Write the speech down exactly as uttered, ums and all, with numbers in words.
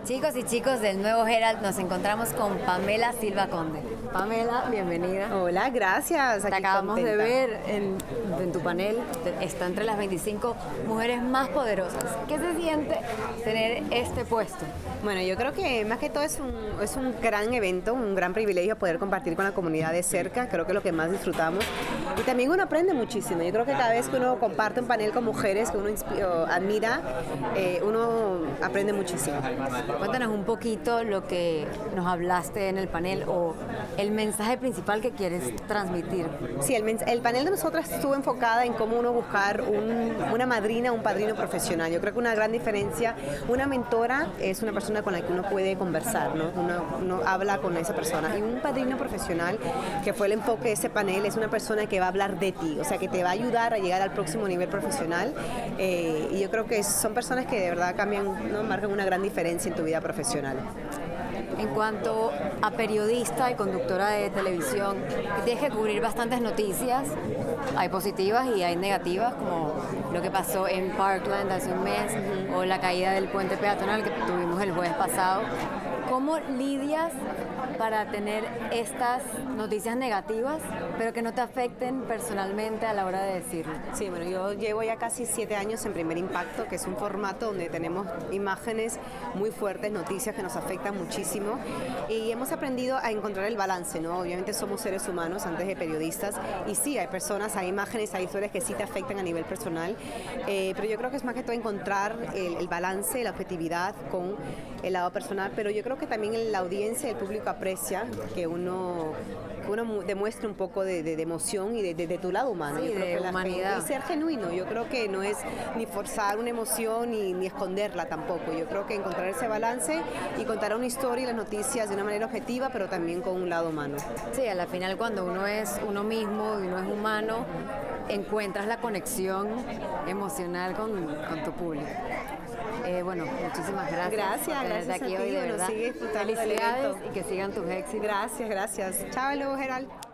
Chicos y chicos del Nuevo Herald, nos encontramos con Pamela Silva Conde. Pamela, bienvenida. Hola, gracias. Te Aquí acabamos contenta. de ver en, en tu panel, te- está entre las veinticinco mujeres más poderosas. ¿Qué se siente tener este puesto? Bueno, yo creo que más que todo es un, es un gran evento, un gran privilegio poder compartir con la comunidad de cerca, creo que es lo que más disfrutamos. Y también uno aprende muchísimo. Yo creo que cada vez que uno comparte un panel con mujeres que uno inspi- o admira, eh, uno aprende muchísimo. Cuéntanos un poquito lo que nos hablaste en el panel o el mensaje principal que quieres transmitir. Sí, el, mens- el panel de nosotras estuvo enfocada en cómo uno buscar un- una madrina, un padrino profesional. Yo creo que una gran diferencia, una mentora es una persona con la que uno puede conversar, ¿no? Uno, uno habla con esa persona. Y un padrino profesional, que fue el enfoque de ese panel, es una persona que va a hablar de ti, o sea, que te va a ayudar a llegar al próximo nivel profesional. Eh, y yo creo que son personas que de verdad cambian, ¿no? Marcan una gran diferencia en tu vida profesional. En cuanto a periodista y conductora de televisión, tienes que cubrir bastantes noticias, hay positivas y hay negativas, como lo que pasó en Parkland hace un mes o la caída del puente peatonal que tuvimos el jueves pasado. ¿Cómo lidias para tener estas noticias negativas, pero que no te afecten personalmente a la hora de decirlo? Sí, bueno, yo llevo ya casi siete años en Primer Impacto, que es un formato donde tenemos imágenes muy fuertes, noticias que nos afectan muchísimo, y hemos aprendido a encontrar el balance, ¿no? Obviamente somos seres humanos antes de periodistas, y sí, hay personas, hay imágenes, hay historias que sí te afectan a nivel personal, eh, pero yo creo que es más que todo encontrar el, el balance, la objetividad con el lado personal, pero yo creo que también la audiencia, el público aprecia que uno, que uno mu- demuestre un poco de, de- de emoción y de, de- de tu lado humano. Sí, Yo creo de que la humanidad. gente- y ser genuino. Yo creo que no es ni forzar una emoción ni, ni esconderla tampoco. Yo creo que encontrar ese balance y contar una historia y las noticias de una manera objetiva, pero también con un lado humano. Sí, a la final cuando uno es uno mismo y uno es humano, encuentras la conexión emocional con, con tu público. Eh, bueno, muchísimas gracias. Gracias, por tenerte gracias a aquí ti. hoy, de Bueno, verdad. sigue disfrutando del Felicidades evento. y que sigan tus éxitos. Gracias, gracias. Chao, Luego, Gerald.